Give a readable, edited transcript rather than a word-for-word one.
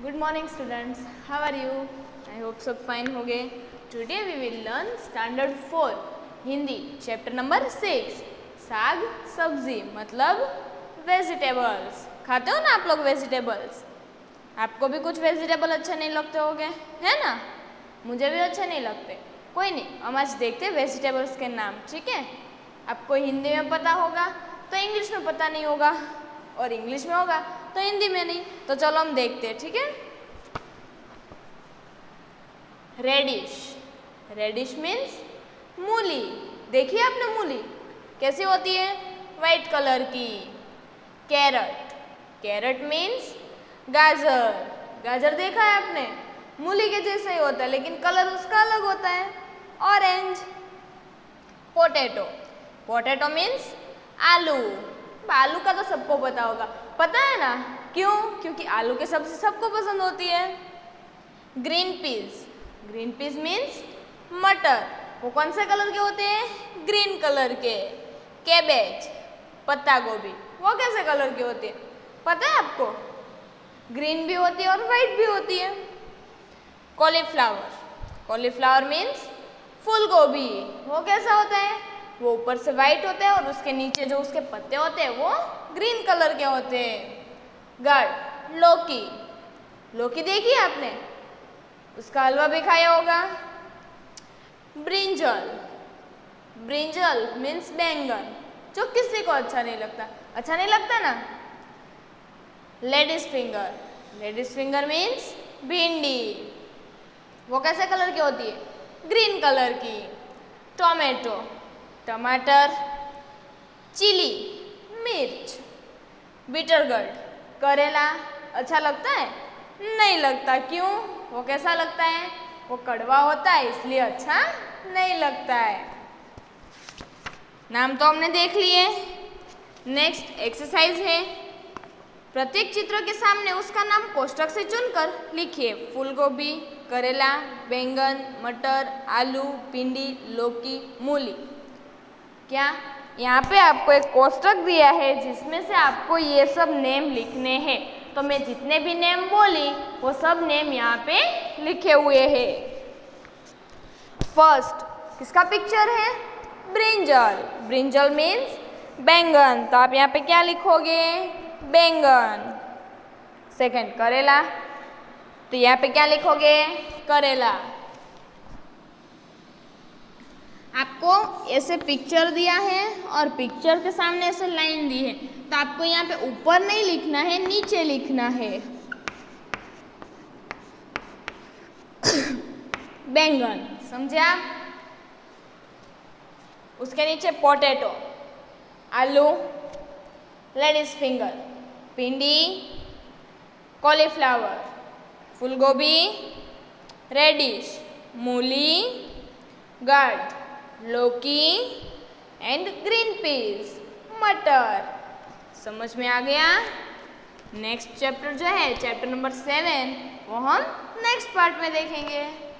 Good morning students, how are you? I hope सब fine होंगे. Today we will learn standard 4 Hindi chapter number 6 साग सब्जी मतलब vegetables. खाते हो ना आप लोग vegetables? आपको भी कुछ वेजिटेबल अच्छे नहीं लगते होंगे, है ना? मुझे भी अच्छे नहीं लगते. कोई नहीं, हम आज देखते हैं वेजिटेबल्स के नाम. ठीक है, आपको हिंदी में पता होगा तो इंग्लिश में पता नहीं होगा, और इंग्लिश में होगा तो हिंदी में नहीं. तो चलो हम देखते हैं. ठीक है, रेडिश. रेडिश मीन्स मूली. देखिए आपने मूली कैसी होती है? वाइट कलर की. कैरट. कैरट मीन्स गाजर. गाजर देखा है आपने? मूली के जैसा ही होता है लेकिन कलर उसका अलग होता है. ऑरेंज. पोटैटो. पोटैटो मीन्स आलू. आलू का तो सबको पता होगा, पता है ना? क्यों? क्योंकि आलू की सब्जी सबको पसंद होती है. Green peas. Green peas means मटर. वो कौन से कलर के होते हैं? ग्रीन कलर के. कैबेज. पत्ता गोभी. वो कैसे कलर के होते हैं? पता है आपको? ग्रीन भी होती है और वाइट भी होती है. कॉलीफ्लावर. कॉलीफ्लावर मीन्स फूल गोभी. वो कैसा होता है? वो ऊपर से वाइट होता है और उसके नीचे जो उसके पत्ते होते हैं वो ग्रीन कलर के होते हैं. गड. लौकी. लौकी देखी आपने? उसका हलवा भी खाया होगा. ब्रिंजल. ब्रिंजल मीन्स बैंगन. जो किसी को अच्छा नहीं लगता. अच्छा नहीं लगता ना? Ladies finger. Ladies finger means भिंडी. वो कैसे कलर की होती है? ग्रीन कलर की. टोमेटो. टमाटर. चिली. मिर्च. बिटरगर्ड. करेला. अच्छा लगता है? नहीं लगता. क्यों? वो कैसा लगता है? वो कड़वा होता है इसलिए अच्छा नहीं लगता है. नाम तो हमने देख लिए. नेक्स्ट एक्सरसाइज है. प्रत्येक चित्र के सामने उसका नाम कोष्ठक से चुनकर लिखिए. फूल गोभी, करेला, बैंगन, मटर, आलू, भिंडी, लौकी, मूली. क्या? यहाँ पे आपको एक कोष्ठक दिया है जिसमें से आपको ये सब नेम लिखने हैं. तो मैं जितने भी नेम बोली वो सब नेम यहाँ पे लिखे हुए हैं. फर्स्ट किसका पिक्चर है? ब्रिंजल. ब्रिंजल मीन्स बैंगन. तो आप यहाँ पे क्या लिखोगे? बैंगन. सेकंड करेला. तो यहाँ पे क्या लिखोगे? करेला. आपको ऐसे पिक्चर दिया है और पिक्चर के सामने ऐसे लाइन दी है, तो आपको यहाँ पे ऊपर नहीं लिखना है, नीचे लिखना है. बैंगन. समझे आप? उसके नीचे पोटैटो, आलू, लेडीज फिंगर, भिंडी, कॉलीफ्लावर, फूलगोभी, रेडिश, मूली, गार्ड, लौकी एंड ग्रीन पीस, मटर. समझ में आ गया? नेक्स्ट चैप्टर जो है चैप्टर नंबर 7 वो हम नेक्स्ट पार्ट में देखेंगे.